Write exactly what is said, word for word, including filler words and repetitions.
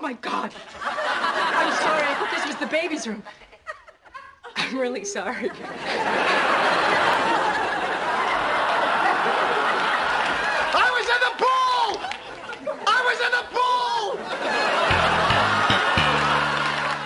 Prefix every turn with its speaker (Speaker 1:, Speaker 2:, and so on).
Speaker 1: my God. I'm sorry. I thought this was the baby's room. I'm really sorry.